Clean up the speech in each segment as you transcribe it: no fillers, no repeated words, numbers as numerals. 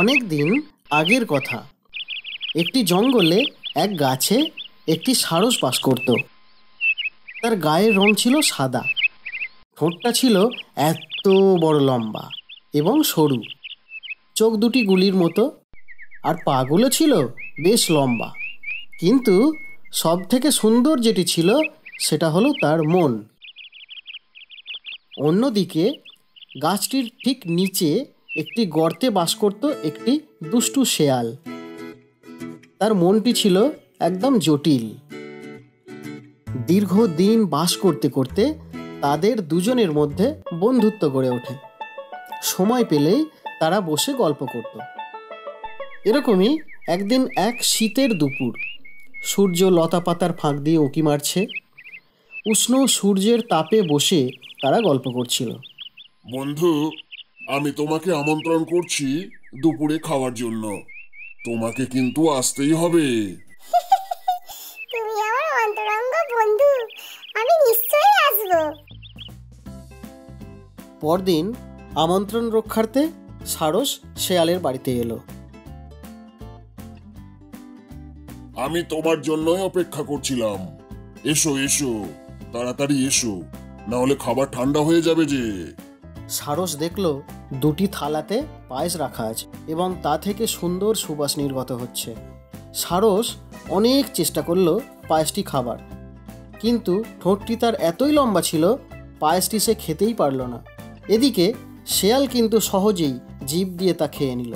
অনেক দিন আগের কথা। একটি জঙ্গলে এক গাছে একটি সারস বাস করত। তার গায়ের রং ছিল সাদা, ঠোঁটটা ছিল এত বড় লম্বা এবং সরু, চোখ দুটি গুলির মতো, আর পাগুলো ছিল বেশ লম্বা। কিন্তু সব থেকে সুন্দর যেটি ছিল সেটা হলো তার মন। অন্যদিকে গাছটির ঠিক নিচে একটি গর্তে বাস করত একটি দুষ্টু শেয়াল। তার মনটি ছিল একদম জটিল। দীর্ঘদিন বাস করতে করতে তাদের দুজনের মধ্যে বন্ধুত্ব গড়ে ওঠে। সময় পেলেই তারা বসে গল্প করত। এরকমই একদিন এক শীতের দুপুর, সূর্য লতাপাতার ফাঁক দিয়ে উঁকি মারছে। উষ্ণ সূর্যের তাপে বসে তারা গল্প করছিল। বন্ধু, আমি তোমাকে আমন্ত্রণ করছি দুপুরে খাওয়ার জন্য। তোমাকে কিন্তু আসতেই হবে। তুমি আমার অন্তরঙ্গ বন্ধু, আমি নিশ্চয়ই আসবো। পরদিন আমন্ত্রণ রক্ষার্থে সারস শেয়ালের বাড়িতে এলো। আমি তোমার জন্যই অপেক্ষা করছিলাম। এসো এসো, তাড়াতাড়ি এসো, না হলে খাবার ঠান্ডা হয়ে যাবে যে। সারস দেখল দুটি থালাতে পায়েস রাখা আছে এবং তা থেকে সুন্দর সুবাস নির্গত হচ্ছে। সারস অনেক চেষ্টা করলো পায়েসটি খাবার, কিন্তু ঠোঁটটি তার এতই লম্বা ছিল পায়েসটি সে খেতেই পারল না। এদিকে শেয়াল কিন্তু সহজেই জিভ দিয়ে তা খেয়ে নিল।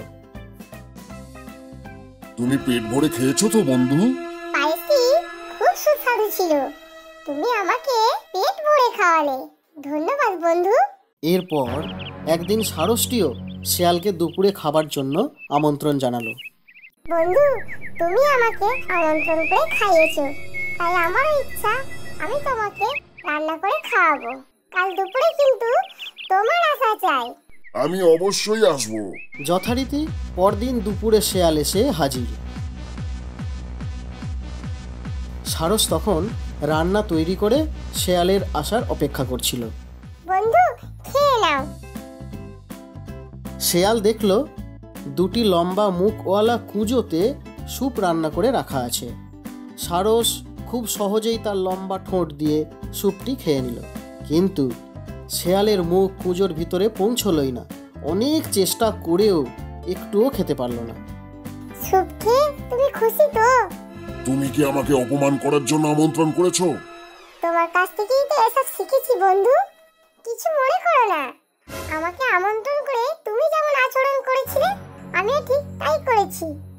তুমি পেট ভরে খেয়েছো তো বন্ধু? পায়েসটি খুব সুস্বাদু ছিল। তুমি আমাকে পেট ভরে খাওয়ালে, ধন্যবাদ বন্ধু। এরপর একদিন সারসটিও শেয়ালকে দুপুরে খাবার জন্য আমন্ত্রণ জানালো। বন্ধু, তুমি আমাকে আমন্ত্রণ করে খাইয়েছো, তাই আমার ইচ্ছা আমি তোমাকে রান্না করে খাওয়াবো। কাল দুপুরে কিন্তু তোমার আসা চাই। আমি অবশ্যই আসবো। যথারীতি পরদিন দুপুরে শেয়াল এসে হাজির। সারস তখন রান্না তৈরি করে শেয়ালের আসার অপেক্ষা করছিল। বন্ধু, খেয়ে নাও। শেয়াল দেখল দুটি লম্বা মুখওয়ালা কুঁজোতে স্যুপ রান্না করে রাখা আছে। সারস খুব সহজেই তার লম্বা ঠোঁট দিয়ে স্যুপটি খেয়ে নিল, কিন্তু শেয়ালের মুখ কুঁজোর ভিতরে পৌঁছলই না। অনেক চেষ্টা করেও একটুও খেতে পারল না। স্যুপ খেয়ে তুমি খুশি তো? তুমি কি আমাকে অপমান করার জন্য আমন্ত্রণ করেছো? তোমার কাছ থেকেই তো এসব শিখেছি বন্ধু, কিছু মনে করো না। আমাকে আমন্ত্রণ করে তুমি যেমন আচরণ করেছিলে আমিও ঠিক তাই করেছি।